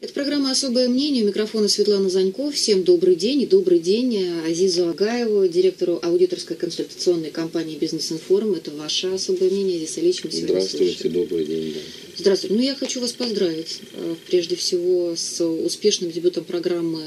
Это программа «Особое мнение». У микрофона Светлана Занько. Всем добрый день. И добрый день Азизу Агаеву, директору аудиторской консультационной компании «Бизнес-информ». Это ваше особое мнение, Азиз Алиевич. Здравствуйте, добрый день. Да. Здравствуйте. Я хочу вас поздравить, прежде всего, с успешным дебютом программы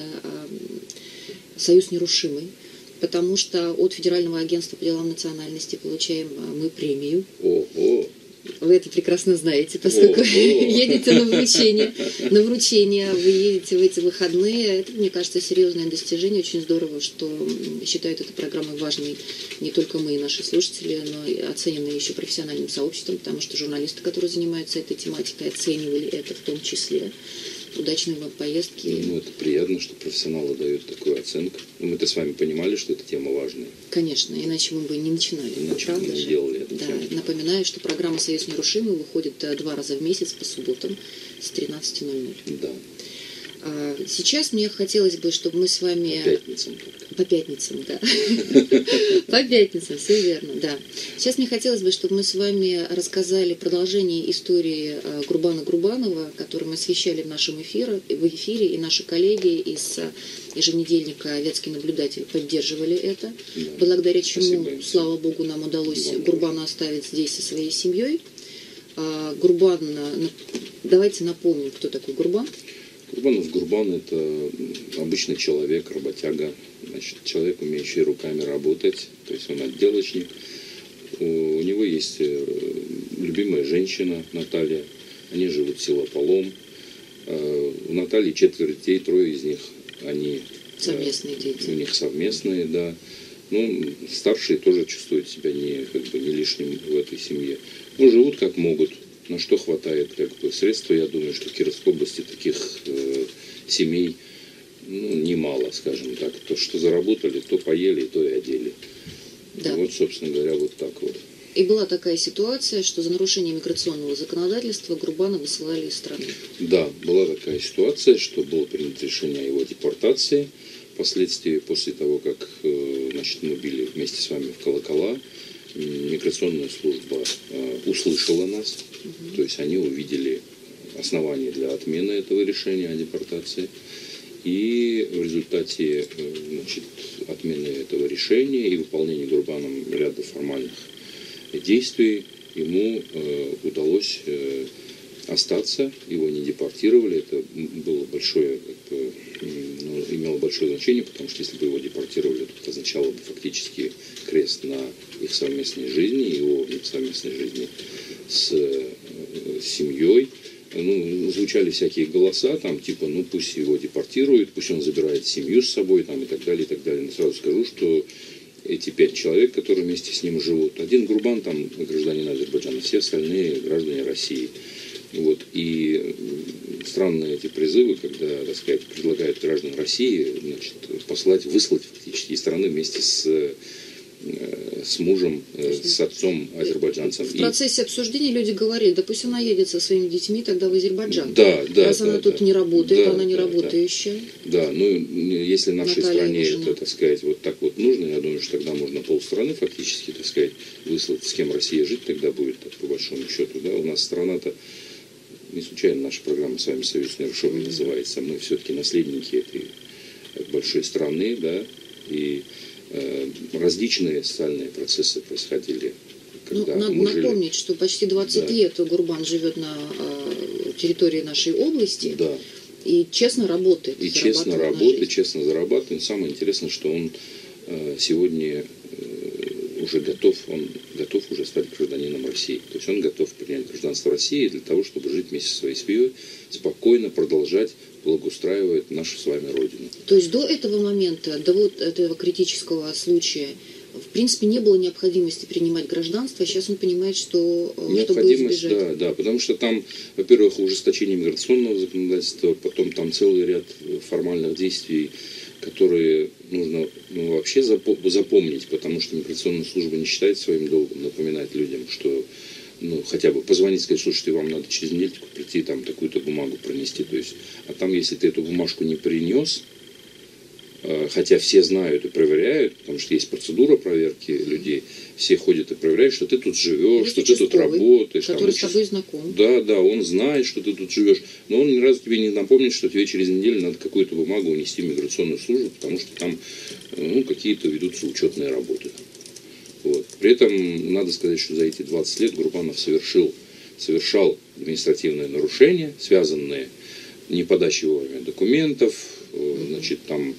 «Союз нерушимый», потому что от Федерального агентства по делам национальности получаем мы премию. Ого! Вы это прекрасно знаете, поскольку едете на вручение. На вручение вы едете в эти выходные. Это, мне кажется, серьезное достижение. Очень здорово, что считают эту программу важной не только мы и наши слушатели, но и оцененной еще профессиональным сообществом, потому что журналисты, которые занимаются этой тематикой, оценивали это в том числе. Удачной вам поездки. Это приятно, что профессионалы дают такую оценку. Мы-то с вами понимали, что эта тема важная. Конечно, иначе мы бы не начинали. Иначе мы не делали это. Да. Напоминаю, что программа «Союз нерушимый» выходит 2 раза в месяц по субботам с 13:00. Да. Сейчас мне хотелось бы, чтобы мы с вами... По пятницам только. По пятницам, да. По пятницам, все верно, да. Сейчас мне хотелось бы, чтобы мы с вами рассказали продолжение истории Гурбана Гурбанова, которую мы освещали в нашем эфире, и наши коллеги из еженедельника «Вятский наблюдатель» поддерживали это, да. Благодаря чему, слава Богу, нам удалось Гурбана оставить здесь со своей семьей. Гурбан, давайте напомним, кто такой Гурбан. Гурбан – это обычный человек, работяга, человек, умеющий руками работать, то есть он отделочник. У него есть любимая женщина Наталья, они живут в село Полом. У Натальи 4 детей, 3 из них они совместные дети. У них совместные, да. Старшие тоже чувствуют себя не лишним в этой семье. Живут как могут. На что хватает средств, я думаю, что в Кировской области таких семей немало, скажем так. То, что заработали, то поели, то и одели. Да. Собственно говоря, вот так вот. И была такая ситуация, что за нарушение миграционного законодательства Гурбана высылали из страны. Да, была такая ситуация, что было принято решение о его депортации. Впоследствии, после того, как мы били вместе с вами в колокола, миграционная служба услышала нас, то есть они увидели основания для отмены этого решения о депортации. И в результате отмены этого решения и выполнения Гурбаном ряда формальных действий ему удалось остаться, его не депортировали. Это было имело большое значение, потому что если бы его депортировали, то это означало бы фактически крест на их совместной жизни, его совместной жизни с семьей. Звучали всякие голоса, пусть его депортируют, пусть он забирает семью с собой, и так далее, и так далее. Но сразу скажу, что эти 5 человек, которые вместе с ним живут, один Гурбан, гражданин Азербайджана, все остальные граждане России. И странные эти призывы, когда, предлагают граждан России, выслать фактически из страны вместе с мужем, с отцом азербайджанцем. В процессе обсуждения люди говорили, да пусть она едет со своими детьми тогда в Азербайджан. Раз она тут не работает, она не работающая. Да, если нашей стране это, вот так вот нужно, я думаю, что тогда можно полстраны фактически, выслать, с кем Россия жить тогда будет, по большому счету. Да? У нас страна-то, не случайно наша программа с вами «Союз нерушимый» называется. Мы все-таки наследники этой большой страны, да, и различные социальные процессы происходили. Надо напомнить, что почти 20 лет Гурбан живет на территории нашей области, и честно работает. И честно работает, честно зарабатывает. Самое интересное, что он сегодня уже готов уже стать гражданином России. То есть он готов принять гражданство России для того, чтобы жить вместе со своей семьей, спокойно продолжать благоустраивать нашу с вами Родину. То есть до этого момента, до этого критического случая, в принципе, не было необходимости принимать гражданство, а сейчас он понимает, что чтобы избежать. Да, потому что там, во-первых, ужесточение миграционного законодательства, потом там целый ряд формальных действий, которые нужно вообще запомнить, потому что миграционная служба не считает своим долгом напоминать людям, что хотя бы позвонить, сказать, слушайте, вам надо через недельку прийти, такую-то бумагу пронести. То есть, а там, если ты эту бумажку не принес, хотя все знают и проверяют, потому что есть процедура проверки людей, все ходят и проверяют, что ты тут живешь, что ты тут работаешь. Который с тобой знаком. Да, он знает, что ты тут живешь, но он ни разу тебе не напомнит, что тебе через неделю надо какую-то бумагу унести в миграционную службу, потому что там какие-то ведутся учетные работы. Вот. При этом надо сказать, что за эти 20 лет Гурбанов совершал административные нарушения, связанные неподачей вовремя документов, значит, там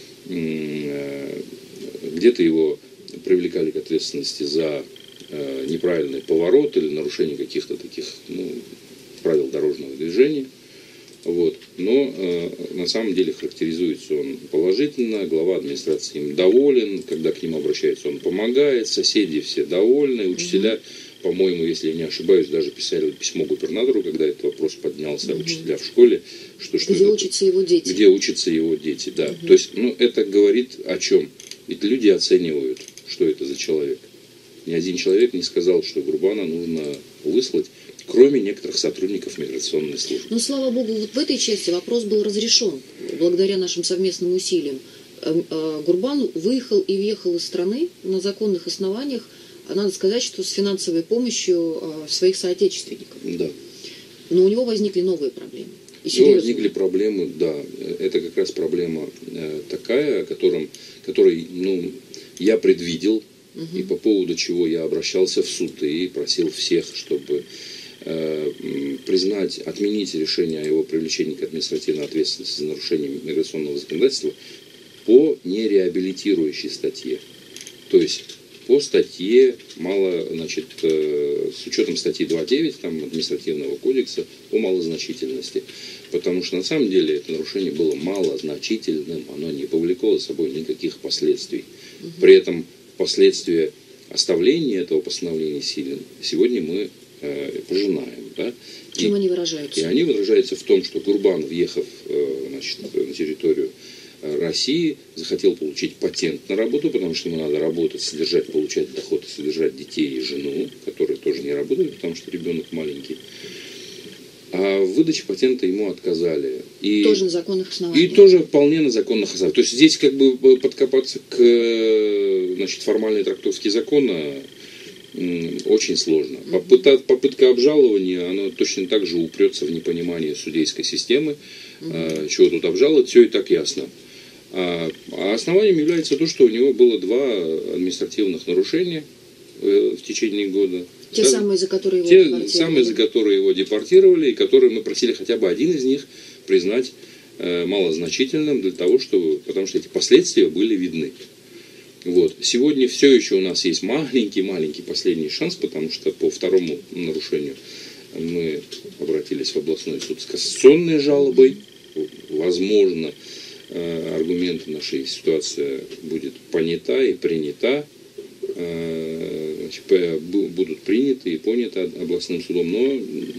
где-то его привлекали к ответственности за неправильный поворот или нарушение каких-то таких правил дорожного движения. Вот. Но на самом деле характеризуется он положительно, глава администрации им доволен, когда к ним обращаются, он помогает, соседи все довольны, учителя, по-моему, если я не ошибаюсь, даже писали письмо губернатору, когда этот вопрос поднялся, учителя в школе, где учатся его дети. Где учатся его дети, да. То есть, это говорит о чем? Ведь люди оценивают, что это за человек. Ни один человек не сказал, что Гурбана нужно выслать, кроме некоторых сотрудников миграционной службы. Но, слава богу, вот в этой части вопрос был разрешен благодаря нашим совместным усилиям. Гурбан выехал и въехал из страны на законных основаниях, надо сказать, что с финансовой помощью своих соотечественников. Да. Но у него возникли новые проблемы. Возникли проблемы, да. Это как раз проблема такая, которой я предвидел, и по поводу чего я обращался в суд и просил всех, чтобы отменить решение о его привлечении к административной ответственности за нарушение миграционного законодательства по нереабилитирующей статье. То есть по статье с учетом статьи 2.9 административного кодекса по малозначительности. Потому что на самом деле это нарушение было малозначительным, оно не повлекло за собой никаких последствий. При этом последствия оставления этого постановления силен сегодня мы пожинаем. Да? Чем они выражаются? И они выражаются в том, что Гурбан, въехав на территорию России, захотел получить патент на работу, потому что ему надо работать, содержать, получать доход и содержать детей и жену, которые тоже не работают, потому что ребенок маленький. А в выдаче патента ему отказали. Тоже на законных основаниях. И тоже вполне на законных основаниях. То есть здесь подкопаться к формальной трактовке закона очень сложно. Попытка обжалования, она точно так же упрется в непонимание судейской системы. Чего тут обжаловать, все и так ясно. А основанием является то, что у него было 2 административных нарушения в течение года. Те самые, за которые его депортировали. Те самые, за которые его депортировали, и которые мы просили хотя бы один из них признать малозначительным, потому что эти последствия были видны. Вот. Сегодня все еще у нас есть маленький последний шанс, потому что по 2-му нарушению мы обратились в областной суд с кассационной жалобой. Возможно, аргументы нашей ситуации будет понята и принята, будут приняты и поняты областным судом, но...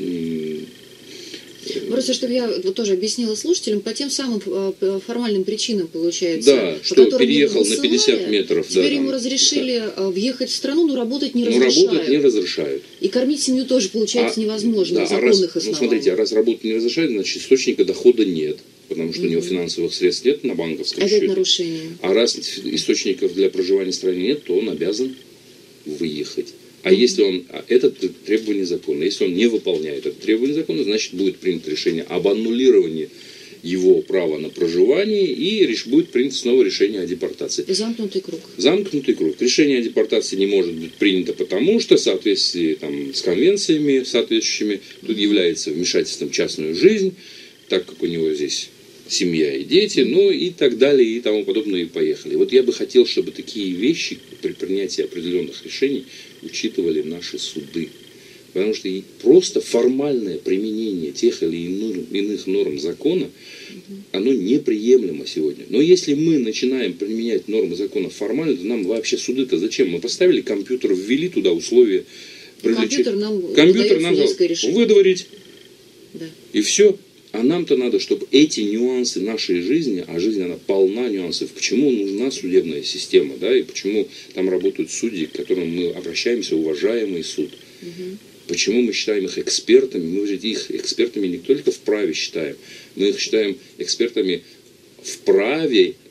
Просто, чтобы я тоже объяснила слушателям, по тем самым формальным причинам, получается, да, что переехал на 50 метров. Теперь ему разрешили въехать в страну, но работать не разрешают. И кормить семью тоже, получается, невозможно на законных основаниях. Смотрите, раз работать не разрешают, значит, источника дохода нет. Потому что у него финансовых средств нет на банковском счете. Нарушение. А раз источников для проживания в стране нет, то он обязан выехать. А если это требование закона, если он не выполняет это требование закона, значит будет принято решение об аннулировании его права на проживание и будет принято снова решение о депортации. Замкнутый круг. Замкнутый круг. Решение о депортации не может быть принято, потому что в соответствии с конвенциями соответствующими тут является вмешательством в частную жизнь, так как у него здесь семья и дети, и так далее, и тому подобное, и поехали. Вот я бы хотел, чтобы такие вещи при принятии определенных решений учитывали наши суды. Потому что просто формальное применение тех или иных норм закона, оно неприемлемо сегодня. Но если мы начинаем применять нормы закона формально, то нам вообще суды-то зачем? Мы поставили компьютер, ввели туда условия. Компьютер нам выдворить. Да. И все. А нам-то надо, чтобы эти нюансы нашей жизни, а жизнь она полна нюансов, почему нужна судебная система, да, и почему там работают судьи, к которым мы обращаемся, уважаемый суд. Почему мы считаем их экспертами? Мы же их экспертами не только в праве считаем, мы их считаем экспертами в праве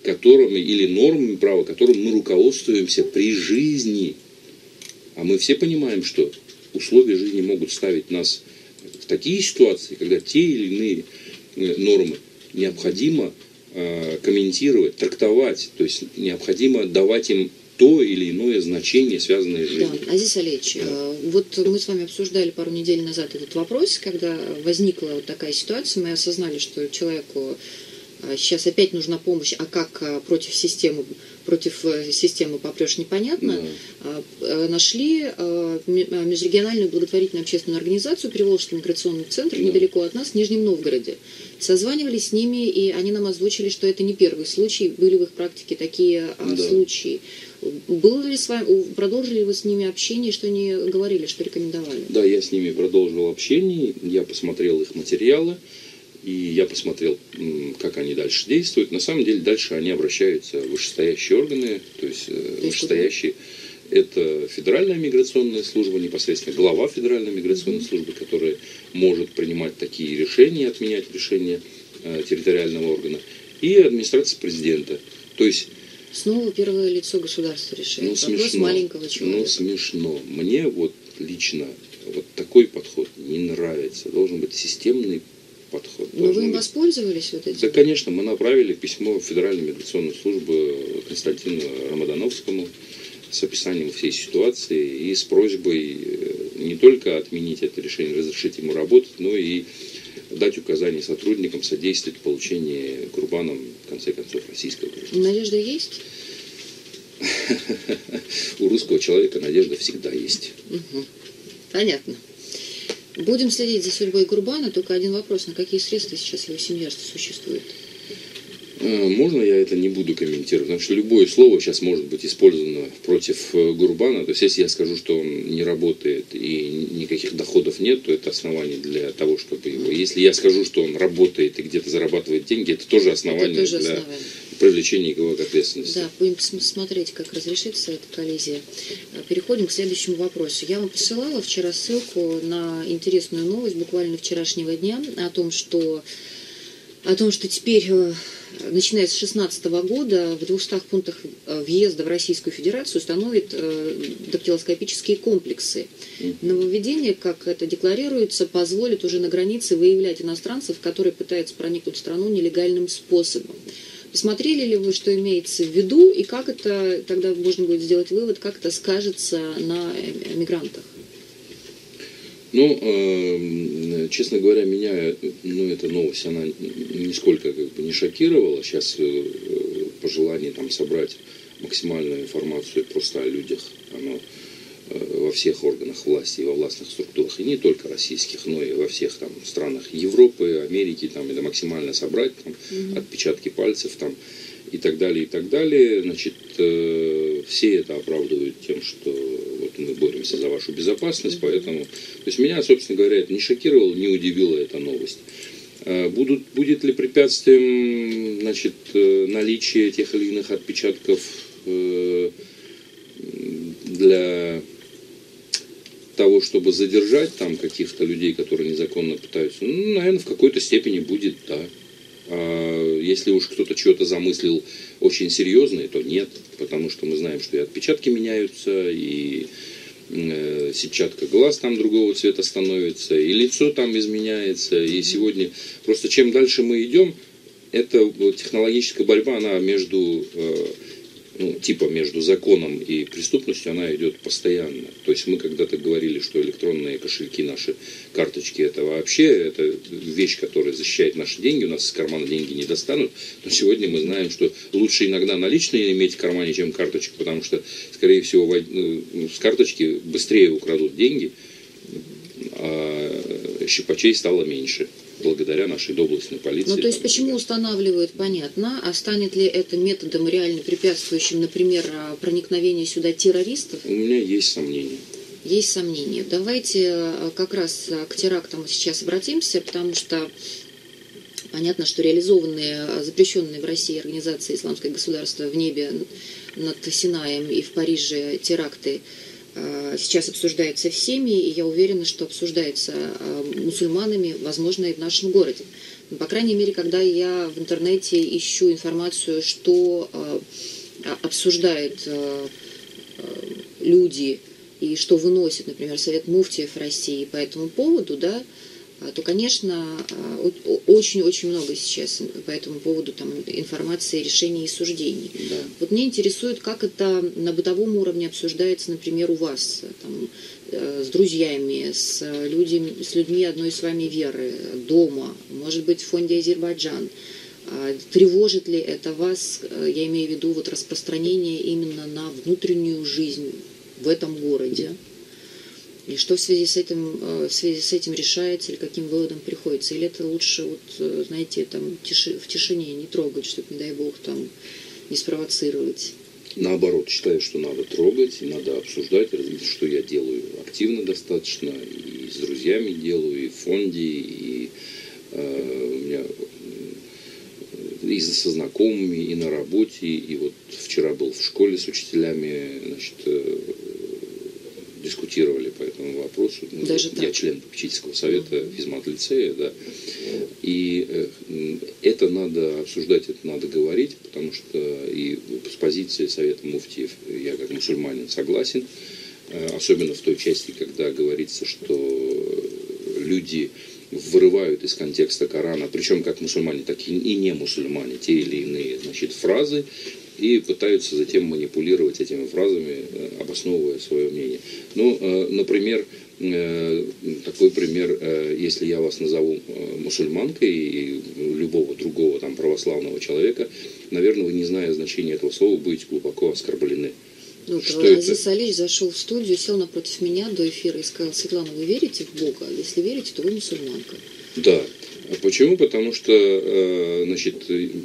которыми, или нормами права, которым мы руководствуемся при жизни. А мы все понимаем, что условия жизни могут ставить нас в такие ситуации, когда те или иные нормы необходимо комментировать, трактовать, то есть необходимо давать им то или иное значение, связанное с жизнью. Да, Азиз Алиевич, вот мы с вами обсуждали пару недель назад этот вопрос, когда возникла вот такая ситуация, мы осознали, что человеку сейчас опять нужна помощь, а как против системы попрешь, непонятно. Да. Нашли межрегиональную благотворительную общественную организацию, Приволжский миграционный центр, недалеко от нас, в Нижнем Новгороде. Созванивались с ними, и они нам озвучили, что это не первый случай, были в их практике такие случаи. Было ли с вами, продолжили вы с ними общение, что они говорили, что рекомендовали? Да, я с ними продолжил общение, я посмотрел их материалы, и я посмотрел, как они дальше действуют. На самом деле дальше они обращаются в вышестоящие органы, то есть вышестоящие. Это Федеральная миграционная служба, непосредственно глава Федеральной миграционной службы, которая может принимать такие решения, отменять решения территориального органа, и администрация президента. То есть снова первое лицо государства решает. Вопрос маленького человека. Смешно. Мне вот лично вот такой подход не нравится. Должен быть системный подход. Но вы им воспользовались вот этим? Да, конечно. Мы направили письмо в Федеральную миграционную службу Константину Рамадановскому с описанием всей ситуации и с просьбой не только отменить это решение, разрешить ему работать, но и дать указания сотрудникам содействовать получению Курбаном, в конце концов, российского гражданства. Надежда есть? У русского человека надежда всегда есть. Понятно. Будем следить за судьбой Курбана. Только один вопрос. На какие средства сейчас его семья существует? Можно я это не буду комментировать? Потому что любое слово сейчас может быть использовано против Гурбана. То есть, если я скажу, что он не работает и никаких доходов нет, то это основание для того, чтобы его... Если я скажу, что он работает и где-то зарабатывает деньги, это тоже основание для привлечения его к ответственности. Да, будем смотреть, как разрешится эта коллизия. Переходим к следующему вопросу. Я вам посылала вчера ссылку на интересную новость буквально вчерашнего дня о том, что теперь, начиная с 2016 года, в 200 пунктах въезда в Российскую Федерацию установят дактилоскопические комплексы. Нововведение, как это декларируется, позволит уже на границе выявлять иностранцев, которые пытаются проникнуть в страну нелегальным способом. Посмотрели ли вы, что имеется в виду, и как это, тогда можно будет сделать вывод, как это скажется на мигрантах? Честно говоря, меня эта новость, она нисколько не шокировала. Сейчас пожелание собрать максимальную информацию просто о людях, оно во всех органах власти и во властных структурах, и не только российских, но и во всех странах Европы, Америки, это максимально собрать, отпечатки пальцев, и так далее, и так далее. Значит, все это оправдывают тем, что вот мы боремся за вашу безопасность, поэтому... То есть меня, собственно говоря, это не шокировало, не удивила эта новость. Будет ли препятствием, наличие тех или иных отпечатков для того, чтобы задержать каких-то людей, которые незаконно пытаются? Наверное, в какой-то степени будет, да. А если уж кто-то чего-то замыслил очень серьезное, то нет, потому что мы знаем, что и отпечатки меняются, и сетчатка глаз другого цвета становится, и лицо изменяется, и сегодня просто чем дальше мы идем, эта технологическая борьба, она между законом и преступностью, она идет постоянно. То есть мы когда-то говорили, что электронные кошельки, наши карточки, это вещь, которая защищает наши деньги, у нас из кармана деньги не достанут. Но сегодня мы знаем, что лучше иногда наличные иметь в кармане, чем карточку, потому что, скорее всего, с карточки быстрее украдут деньги, а щипачей стало меньше. Благодаря нашей доблестной полиции. То есть почему устанавливают, понятно, а станет ли это методом реально препятствующим, например, проникновению сюда террористов? У меня есть сомнения. Есть сомнения. Давайте как раз к терактам сейчас обратимся, потому что понятно, что реализованные, запрещенные в России организации «Исламское государство» в небе над Синаем и в Париже теракты сейчас обсуждается всеми, и я уверена, что обсуждается мусульманами, возможно, и в нашем городе. Но, по крайней мере, когда я в интернете ищу информацию, что обсуждают люди и что выносит, например, Совет муфтиев России по этому поводу, да, то, конечно, очень-очень много сейчас по этому поводу там, информации, решений и суждений. Да. Вот меня интересует, как это на бытовом уровне обсуждается, например, у вас, там, с друзьями, с людьми одной с вами веры, дома, может быть, в фонде «Азербайджан». Тревожит ли это вас, я имею в виду вот распространение именно на внутреннюю жизнь в этом городе? И что в связи с этим решается, или каким выводом приходится? Или это лучше, вот, знаете, там, в тишине не трогать, чтобы, не дай бог, там, не спровоцировать? Наоборот, считаю, что надо трогать, и надо обсуждать, что я делаю активно достаточно, и с друзьями делаю, и в фонде, и у меня и со знакомыми, и на работе, и вот вчера был в школе с учителями, значит, дискутировали по этому вопросу. Даже я член попечительского совета физмат-лицея, да. И это надо обсуждать, это надо говорить, потому что и с позиции Совета муфтиев я как мусульманин согласен, особенно в той части, когда говорится, что люди вырывают из контекста Корана, причем как мусульмане, так и не мусульмане, те или иные, значит, фразы, и пытаются затем манипулировать этими фразами, обосновывая свое мнение. Ну, например, такой пример, если я вас назову мусульманкой и любого другого там православного человека, наверное, вы, не зная значения этого слова, будете глубоко оскорблены. Ну, Азиз Алич зашел в студию, сел напротив меня до эфира и сказал: Светлана, вы верите в Бога? Если верите, то вы мусульманка. Да. Почему? Потому что, значит,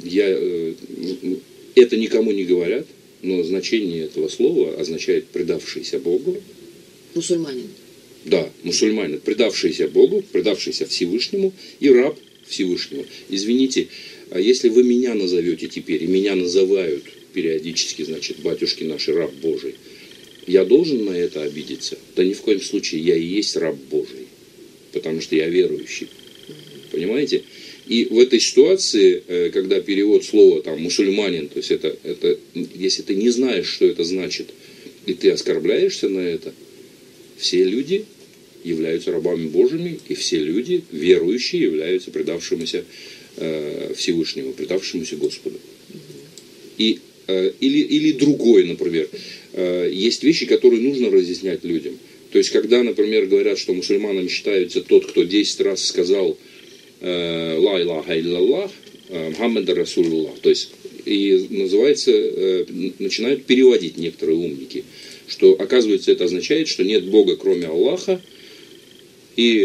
это никому не говорят, но значение этого слова означает «предавшийся Богу». Мусульманин. Да, мусульманин, предавшийся Богу, предавшийся Всевышнему и раб Всевышнему. Извините, а если вы меня назовете теперь, и меня называют периодически, значит, батюшки наши, раб Божий, я должен на это обидеться? Да ни в коем случае, я и есть раб Божий, потому что я верующий. Понимаете? И в этой ситуации, когда перевод слова там мусульманин, то есть это, если ты не знаешь, что это значит, и ты оскорбляешься на это, все люди являются рабами Божьими, и все люди, верующие, являются предавшимися Всевышнему, предавшимися Господу. И, или другое, например, есть вещи, которые нужно разъяснять людям. То есть, когда, например, говорят, что мусульманами считается тот, кто 10 раз сказал «Ла илаха илляллах, Мухаммад Расулуллах», то есть, и называется, начинают переводить некоторые умники, что, оказывается, это означает, что нет Бога, кроме Аллаха, и,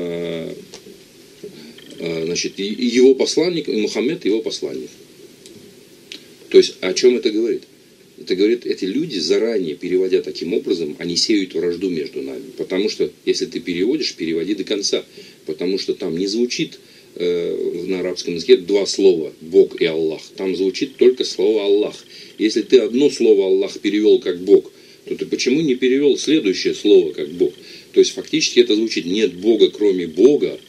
значит, его посланник, и Мухаммед его посланник. То есть, о чем это говорит? Это говорит, эти люди, заранее переводя таким образом, они сеют вражду между нами. Потому что, если ты переводишь, переводи до конца. Потому что там не звучит на арабском языке два слова «Бог» и «Аллах». Там звучит только слово «Аллах». Если ты одно слово «Аллах» перевел как «Бог», то ты почему не перевел следующее слово как Бог? То есть фактически это звучит «нет Бога, кроме Бога»,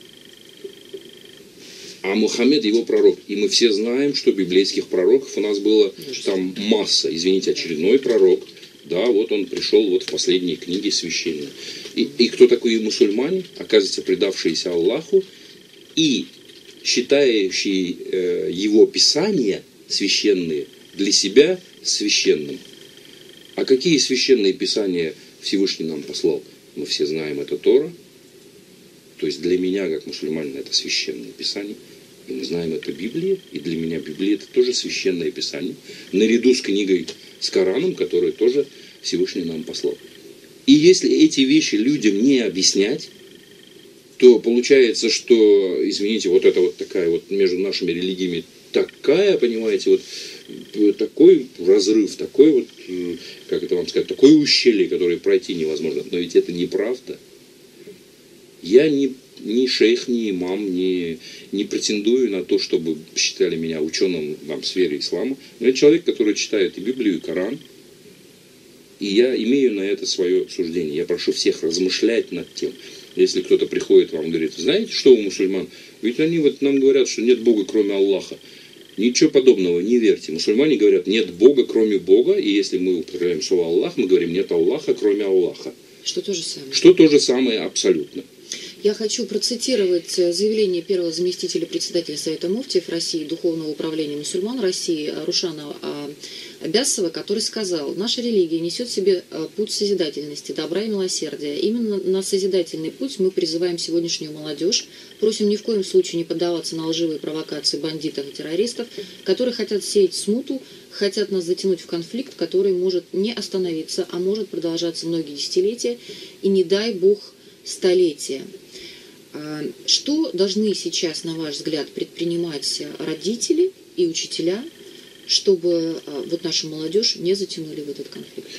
а Мухаммед его пророк. И мы все знаем, что библейских пророков у нас было там масса. Извините, очередной пророк. Да, вот он пришел вот в последние книги священные. И кто такой мусульмане? Оказывается, предавшиеся Аллаху и считающие его писания священные для себя священным. А какие священные писания Всевышний нам послал? Мы все знаем, это Тора. То есть для меня, как мусульманина, это священное писание. И мы знаем, это Библия. И для меня Библия это тоже священное писание. Наряду с книгой, с Кораном, которую тоже Всевышний нам послал. И если эти вещи людям не объяснять, то получается, что, извините, вот это вот такая вот между нашими религиями такая, понимаете, вот такой разрыв, такой вот, как это вам сказать, такое ущелье, которое пройти невозможно. Но ведь это неправда. Я ни шейх, ни имам, не претендую на то, чтобы считали меня ученым в сфере ислама. Но я человек, который читает и Библию, и Коран. И я имею на это свое суждение. Я прошу всех размышлять над тем. Если кто-то приходит вам и говорит, знаете, что у мусульман? Ведь они вот нам говорят, что нет Бога, кроме Аллаха. Ничего подобного, не верьте. Мусульмане говорят, нет Бога, кроме Бога, и если мы употребляем слово Аллах, мы говорим, нет Аллаха, кроме Аллаха. Что то же самое. Что то же самое абсолютно. Я хочу процитировать заявление первого заместителя председателя Совета муфтиев России, Духовного управления мусульман России Рушана Абясова, который сказал: наша религия несет в себе путь созидательности, добра и милосердия. Именно на созидательный путь мы призываем сегодняшнюю молодежь, просим ни в коем случае не поддаваться на лживые провокации бандитов и террористов, которые хотят сеять смуту, хотят нас затянуть в конфликт, который может не остановиться, а может продолжаться многие десятилетия и, не дай бог, столетия. Что должны сейчас, на ваш взгляд, предпринимать родители и учителя, чтобы вот нашу молодежь не затянули в этот конфликт?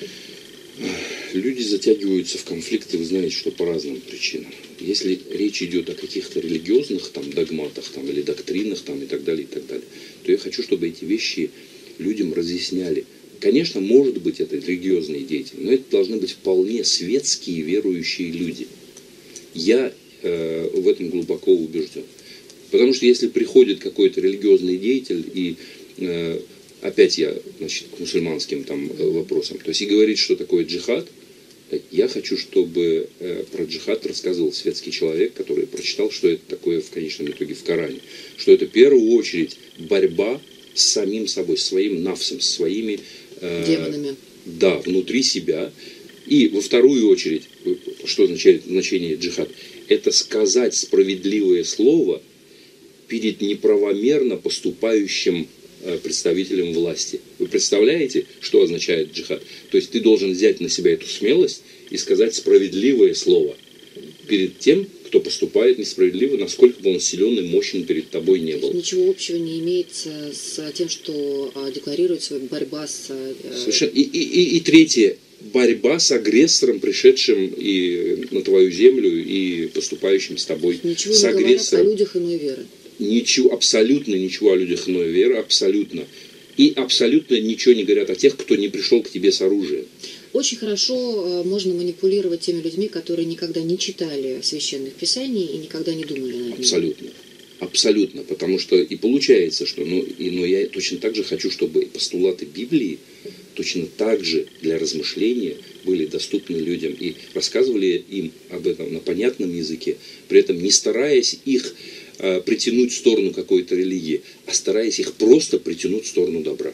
Люди затягиваются в конфликты, вы знаете, что по разным причинам. Если речь идет о каких-то религиозных там, догматах там, или доктринах там, и так далее, то я хочу, чтобы эти вещи людям разъясняли. Конечно, может быть, это религиозные деятели, но это должны быть вполне светские верующие люди. Я в этом глубоко убежден. Потому что если приходит какой-то религиозный деятель и опять я, значит, к мусульманским там вопросам, то есть и говорит, что такое джихад, я хочу, чтобы про джихад рассказывал светский человек, который прочитал, что это такое в конечном итоге в Коране. Что это в первую очередь борьба с самим собой, своим нафсом, своими демонами. Да, внутри себя. И во вторую очередь, что означает значение джихад? Это сказать справедливое слово перед неправомерно поступающим представителем власти. Вы представляете, что означает джихад? То есть ты должен взять на себя эту смелость и сказать справедливое слово перед тем, кто поступает несправедливо, насколько бы он силен и мощен перед тобой не был. Ничего общего не имеется с тем, что декларирует свою борьба с... Совершенно. И третье. Борьба с агрессором, пришедшим и на твою землю, и поступающим с тобой. Ничего с не агрессором. говорят о людях иной веры. Ничего, абсолютно ничего о людях иной веры, абсолютно. И абсолютно ничего не говорят о тех, кто не пришел к тебе с оружием. Очень хорошо можно манипулировать теми людьми, которые никогда не читали священных писаний и никогда не думали над ними. Абсолютно. Абсолютно. Потому что и получается, что но я точно так же хочу, чтобы постулаты Библии точно так же для размышления были доступны людям и рассказывали им об этом на понятном языке, при этом не стараясь их притянуть в сторону какой-то религии, а стараясь их просто притянуть в сторону добра.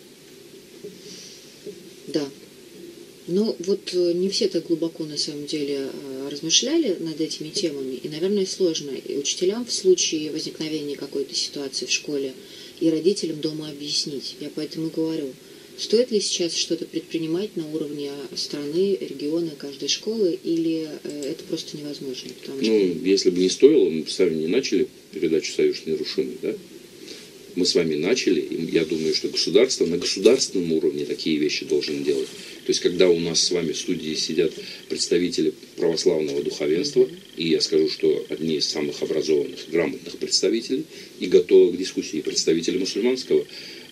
Да. Но вот не все так глубоко на самом деле размышляли над этими темами, и, наверное, сложно и учителям в случае возникновения какой-то ситуации в школе, и родителям дома объяснить. Я поэтому говорю, стоит ли сейчас что-то предпринимать на уровне страны, региона, каждой школы, или это просто невозможно? Если бы не стоило, мы бы с вами не начали передачу «Союз нерушимый», да? Мы с вами начали, и я думаю, что государство на государственном уровне такие вещи должно делать. То есть, когда у нас с вами в студии сидят представители православного духовенства, и я скажу, что одни из самых образованных, грамотных представителей, и готовы к дискуссии представители мусульманского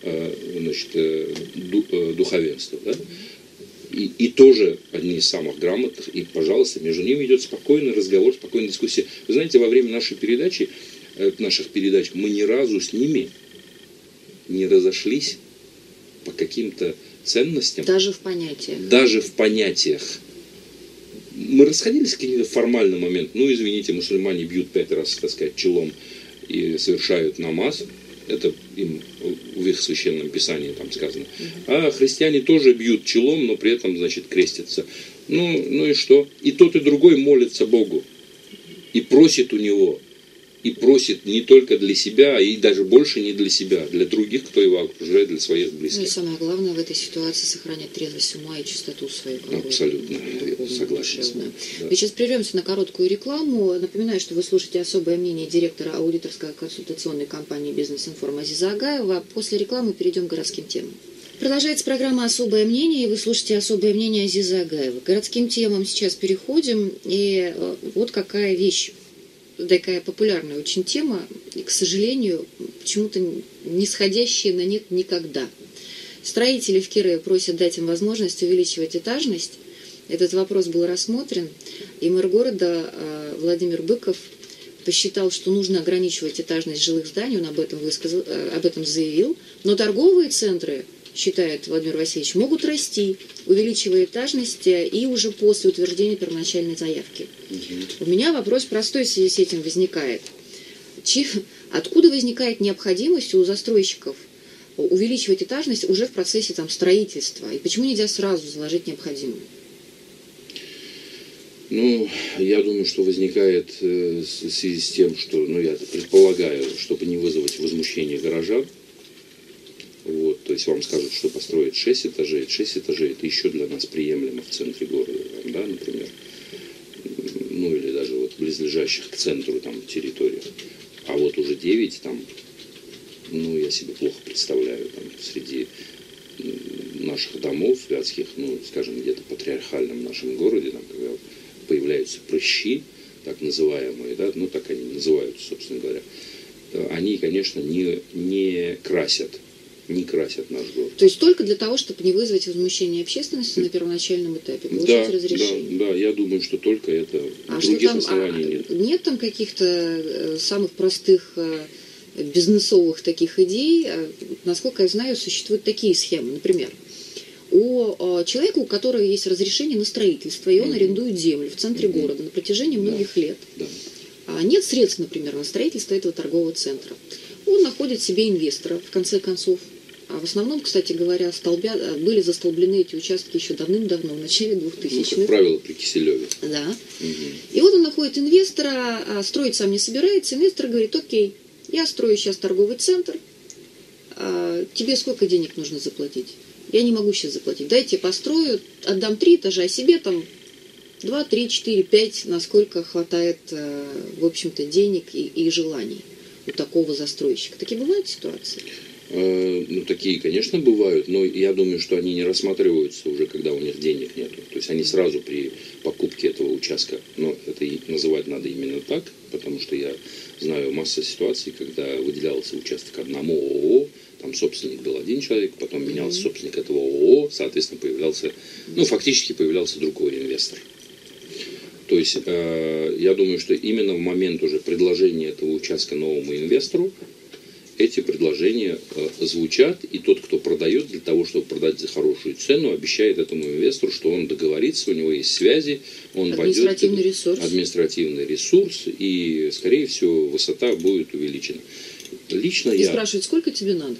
духовенства, да? И тоже одни из самых грамотных, и, пожалуйста, между ними идет спокойный разговор, спокойная дискуссия. Вы знаете, во время наших передач мы ни разу с ними не разошлись по каким-то ценностям. Даже в понятиях. Даже в понятиях. Мы расходились в какие-то формальный момент. Извините, мусульмане бьют 5 раз, так сказать, челом и совершают намаз. Это им в их священном писании там сказано. А христиане тоже бьют челом, но при этом, значит, крестятся. Ну и что? И тот, и другой молятся Богу. И просит у него. И просит не только для себя, и даже больше не для себя, для других, кто его окружает, для своих близких. И самое главное в этой ситуации сохранять трезвость ума и чистоту свою. Абсолютно, согласен. Да. Мы сейчас прервемся на короткую рекламу. Напоминаю, что вы слушаете особое мнение директора аудиторской консультационной компании «Бизнес-информ» Азиза Агаева. После рекламы перейдем к городским темам. Продолжается программа «Особое мнение», и вы слушаете «Особое мнение» Азиза Агаева. К городским темам сейчас переходим, и вот какая вещь. Такая популярная очень тема, и, к сожалению, почему-то не сходящая на нет никогда. Строители в Кирове просят дать им возможность увеличивать этажность этот вопрос был рассмотрен, и мэр города Владимир Быков посчитал, что нужно ограничивать этажность жилых зданий, он об этом заявил, но торговые центры, считает Владимир Васильевич, могут расти, увеличивая этажность и уже после утверждения первоначальной заявки. У меня вопрос простой в связи с этим возникает. Откуда возникает необходимость у застройщиков увеличивать этажность уже в процессе строительства? И почему нельзя сразу заложить необходимую? Ну, я думаю, что возникает в связи с тем, что, я предполагаю, чтобы не вызвать возмущение горожан. Вот, то есть вам скажут, что построить 6 этажей. 6 этажей это еще для нас приемлемо в центре города, да, например. Ну, или даже вот в близлежащих к центру территориях. А вот уже 9 я себе плохо представляю, среди наших домов вятских, скажем, где-то в патриархальном нашем городе, когда появляются прыщи, так называемые, да, так они называются, собственно говоря, они, конечно, не красят наш город. То есть только для того, чтобы не вызвать возмущение общественности на первоначальном этапе, получить разрешение? Да, я думаю, что только это. Других оснований нет. Нет там каких-то самых простых бизнесовых таких идей? Насколько я знаю, существуют такие схемы. Например, у человека, у которого есть разрешение на строительство, и он арендует землю в центре города на протяжении многих лет. Да. Нет средств, например, на строительство этого торгового центра. Он находит себе инвестора, в конце концов. А в основном, кстати говоря, были застолблены эти участки еще давным-давно, в начале 2000-х. Как правило, при Киселеве. Да. И вот он находит инвестора, строить сам не собирается. Инвестор говорит: окей, я строю сейчас торговый центр, тебе сколько денег нужно заплатить? Я не могу сейчас заплатить. Дайте построю, отдам 3 этажа, а себе 2, 3, 4, 5, насколько хватает, в общем-то, денег и желаний у такого застройщика. Такие бывают ситуации? Такие, конечно, бывают, но я думаю, что они не рассматриваются уже, когда у них денег нет. То есть они сразу при покупке этого участка, но это и называть надо именно так, потому что я знаю массу ситуаций, когда выделялся участок одному ООО, там собственник был один человек, потом менялся собственник этого ООО, соответственно, фактически появлялся другой инвестор. То есть я думаю, что именно в момент уже предложения этого участка новому инвестору эти предложения звучат, и тот, кто продает, для того, чтобы продать за хорошую цену, обещает этому инвестору, что он договорится, у него есть связи, он административный ресурс, и, скорее всего, высота будет увеличена. И спрашивают, сколько тебе надо?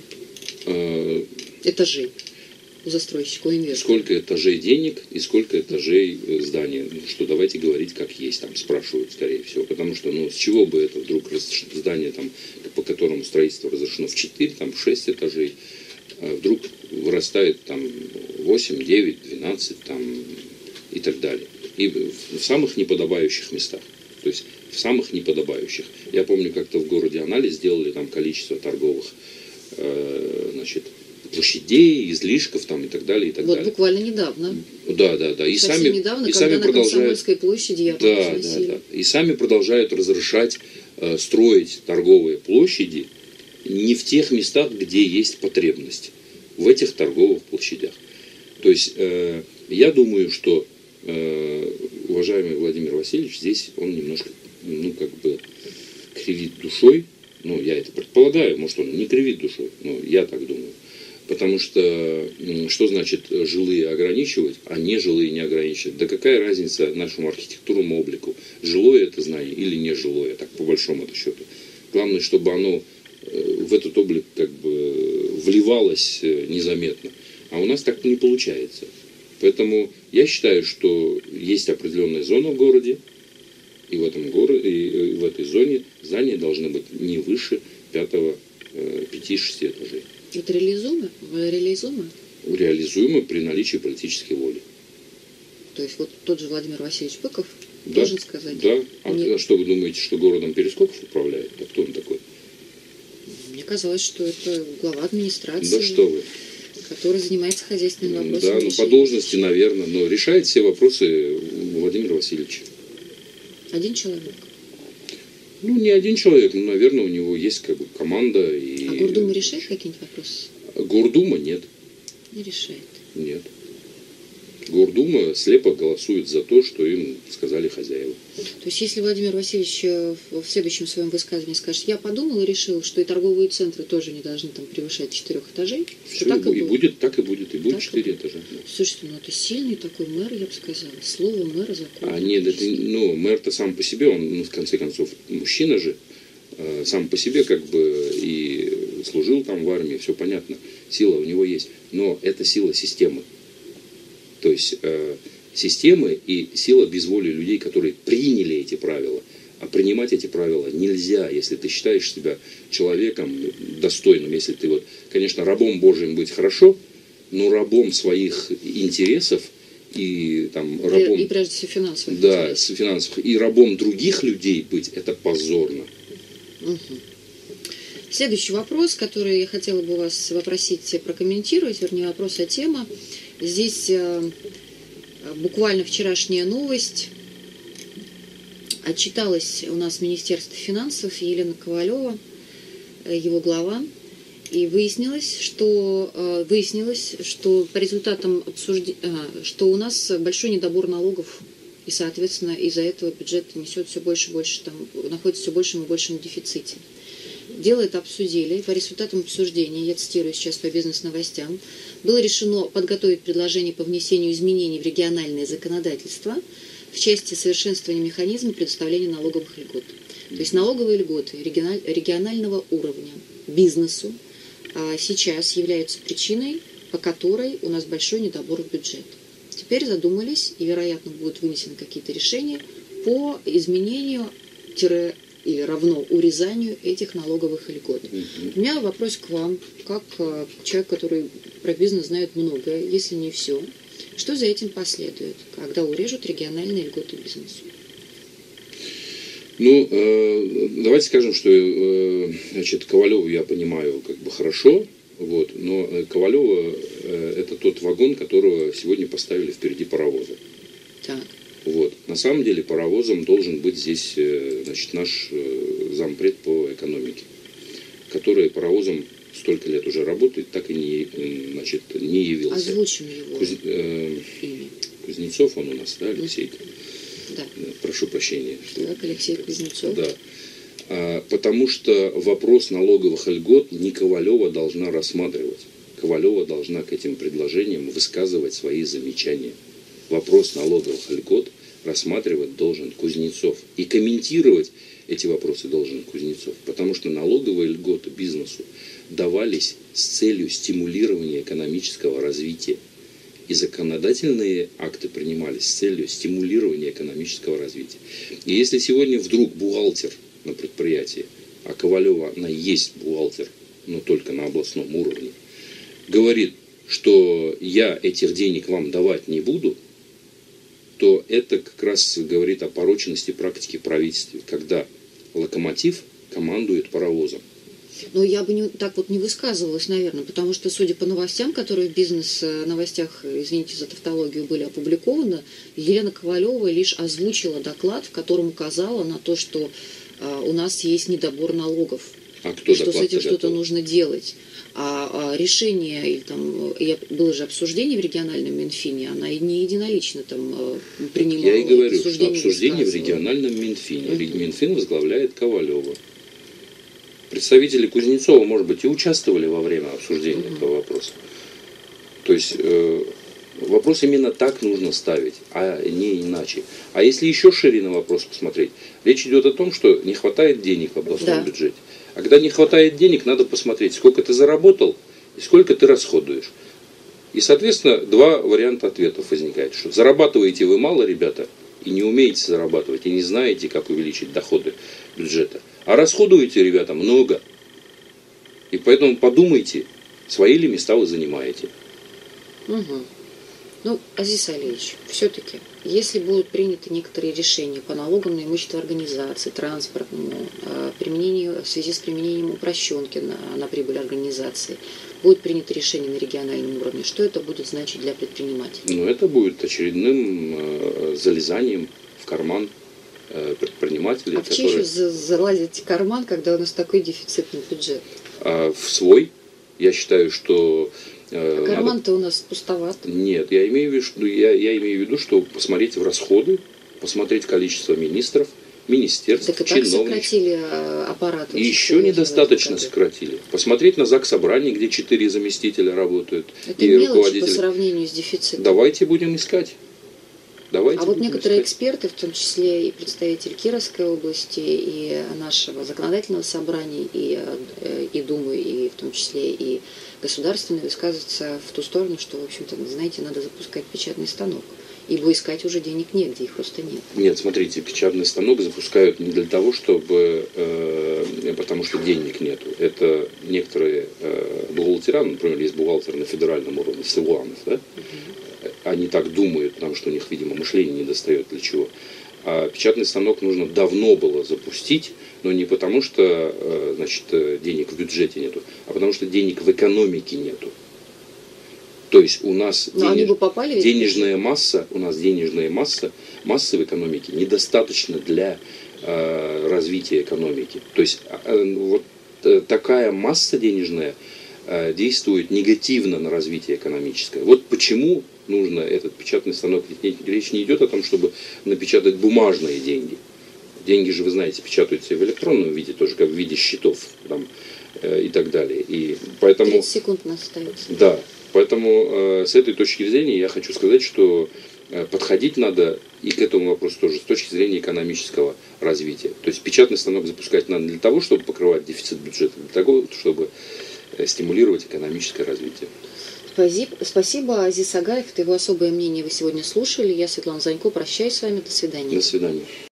Этажей у застройщика, у инвестора. Сколько этажей денег и сколько этажей здания. Что давайте говорить как есть, спрашивают, скорее всего. Потому что, с чего бы это вдруг здание, по которому строительство разрешено в 4, 6 этажей, вдруг вырастает 8, 9, 12 и так далее. И в самых неподобающих местах. То есть в самых неподобающих. Я помню, как-то в городе анализ сделали количество торговых, площадей, излишков и так далее, и так далее. Буквально недавно. Да. И совсем недавно, когда на Комсомольской площади Да. И сами продолжают разрешать строить торговые площади не в тех местах, где есть потребность. В этих торговых площадях. То есть я думаю, что уважаемый Владимир Васильевич здесь он немножко, кривит душой. Я это предполагаю, может, он не кривит душой, но я так думаю. Потому что значит жилые ограничивать, а не жилые не ограничивать? Да какая разница нашему архитектурному облику? Жилое это здание или не жилое, так по большому счету. Главное, чтобы оно в этот облик вливалось незаметно. А у нас так не получается. Поэтому я считаю, что есть определенная зона в городе, и в этой зоне здания должны быть не выше 5-6 этажей. Это реализуемо? Реализуемо при наличии политической воли. То есть тот же Владимир Васильевич Быков должен сказать? Да. А что вы думаете, что городом Перескоков управляет? А кто он такой? Мне казалось, что это глава администрации. Да что вы. Который занимается хозяйственными вопросами. Да, по должности, наверное, но решает все вопросы Владимир Васильевич. Один человек? Не один человек, но, наверное, у него есть команда. А Гордума решает какие-нибудь вопросы? Гордума нет. Не решает? Нет. Гордума слепо голосует за то, что им сказали хозяева. То есть, если Владимир Васильевич в следующем своем высказывании скажет, я подумал и решил, что и торговые центры тоже не должны там превышать 4 этажей, Все, так и будет, так и будет, и будет так 4 этажа. Слушайте, ну это сильный такой мэр, я бы сказала. Слово мэра закон. А нет, это, ну, мэр-то сам по себе, он, ну, в конце концов, мужчина же, сам по себе как бы и служил там в армии, все понятно, сила у него есть, но это сила системы. То есть системы и сила безволия людей, которые приняли эти правила. А принимать эти правила нельзя, если ты считаешь себя человеком достойным. Если ты вот, конечно, рабом Божьим быть хорошо, но рабом своих интересов и там рабом... И прежде всего финансовых да, интересов. финансовых. И рабом других людей быть, это позорно. Угу. Следующий вопрос, который я хотела бы вас попросить прокомментировать, вернее, вопрос, а тема. Здесь буквально вчерашняя новость. Отчиталась у нас Министерство финансов Елена Ковалева, его глава, и выяснилось, что по результатам что у нас большой недобор налогов, и, соответственно, из-за этого бюджет несет все больше и больше, находится в все большем и большем дефиците. Дело это обсудили. По результатам обсуждения, я цитирую сейчас по бизнес-новостям, было решено подготовить предложение по внесению изменений в региональное законодательство в части совершенствования механизма предоставления налоговых льгот. То есть налоговые льготы регионального уровня бизнесу сейчас являются причиной, по которой у нас большой недобор в бюджет. Теперь задумались, и, вероятно, будут вынесены какие-то решения по изменению или равно урезанию этих налоговых льгот. У меня вопрос к вам, как человек, который про бизнес знает многое, если не все. Что за этим последует, когда урежут региональные льготы бизнесу? Ну, давайте скажем, что значит, Ковалеву я понимаю как бы хорошо, вот, но Ковалева это тот вагон, которого сегодня поставили впереди паровоза. Так. Вот. На самом деле паровозом должен быть здесь значит, наш зампред по экономике, который паровозом столько лет уже работает, так и не явился. Озвучим его имя. Кузнецов он у нас, да, Алексей? Да. Прошу прощения. Так, Алексей Кузнецов. Да. Потому что вопрос налоговых льгот не Ковалева должна рассматривать. Ковалева должна к этим предложениям высказывать свои замечания. Вопрос налоговых льгот рассматривать должен Кузнецов. И комментировать эти вопросы должен Кузнецов. Потому что налоговые льготы бизнесу давались с целью стимулирования экономического развития. И законодательные акты принимались с целью стимулирования экономического развития. И если сегодня вдруг бухгалтер на предприятии, а Ковалева она есть бухгалтер, но только на областном уровне, говорит, что я этих денег вам давать не буду, то это как раз говорит о порочности практики правительства, когда локомотив командует паровозом. Но я бы так вот не высказывалась, наверное, потому что, судя по новостям, которые в бизнес-новостях, извините за тавтологию, были опубликованы, Елена Ковалева лишь озвучила доклад, в котором указала на то, что у нас есть недобор налогов, кто что с этим что-то нужно делать. А решение, или там, было же обсуждение в региональном Минфине, она не единолично там принимала. Я и говорю, что обсуждение в региональном Минфине. Минфин возглавляет Ковалева. Представители Кузнецова, может быть, и участвовали во время обсуждения этого вопроса. То есть вопрос именно так нужно ставить, а не иначе. А если еще шире на вопрос посмотреть, речь идет о том, что не хватает денег в областном бюджете. А когда не хватает денег, надо посмотреть, сколько ты заработал и сколько ты расходуешь. И, соответственно, два варианта ответов возникает. Что зарабатываете вы мало, ребята, и не умеете зарабатывать, и не знаете, как увеличить доходы бюджета. А расходуете, ребята, много. И поэтому подумайте, свои ли места вы занимаете. Угу. Ну, Азиз Алиевич, все-таки, если будут приняты некоторые решения по налогам на имущество организации, транспортному, в связи с применением упрощенки на прибыль организации, будет принято решение на региональном уровне, что это будет значить для предпринимателей? Ну, это будет очередным залезанием в карман предпринимателей. А в чей еще залазить в карман, когда у нас такой дефицитный бюджет? В свой. Я считаю, что Карман-то у нас пустоват. Нет, я имею в виду, что посмотреть в расходы, посмотреть количество министров, министерств, так и чиновников. Так сократили аппарат. И еще недостаточно сократили. Посмотреть на ЗАГС собрание, где 4 заместителя работают. Это и мелочь руководители. По сравнению с дефицитом. Давайте будем искать. Вот некоторые эксперты, в том числе и представители Кировской области, и нашего законодательного собрания, и Думы, и в том числе и государственные, высказываются в ту сторону, что, в общем-то, знаете, надо запускать печатный станок. Ибо искать уже денег негде, их просто нет. Нет, смотрите, печатный станок запускают не для того, чтобы, потому что денег нету. Это некоторые бухгалтера, например, есть бухгалтер на федеральном уровне, Силуанов, да? Они так думают, потому что у них, видимо, мышление не достает для чего. А печатный станок нужно давно было запустить, но не потому, что значит, денег в бюджете нету, а потому что денег в экономике нету. То есть у нас денежная масса массы в экономике недостаточно для развития экономики. То есть вот такая масса денежная действует негативно на развитие экономическое. Вот почему нужно этот печатный станок. Ведь речь не идет о том, чтобы напечатать бумажные деньги. Деньги же, вы знаете, печатаются в электронном виде, тоже как в виде счетов там, и так далее. И поэтому, 30 секунд у нас остается. Да, поэтому с этой точки зрения я хочу сказать, что подходить надо и к этому вопросу тоже с точки зрения экономического развития. То есть печатный станок запускать надо для того, чтобы покрывать дефицит бюджета, для того, чтобы стимулировать экономическое развитие. Спасибо, Азиз Агаев. Это его особое мнение вы сегодня слушали. Я, Светлана Занько, прощаюсь с вами. До свидания. До свидания.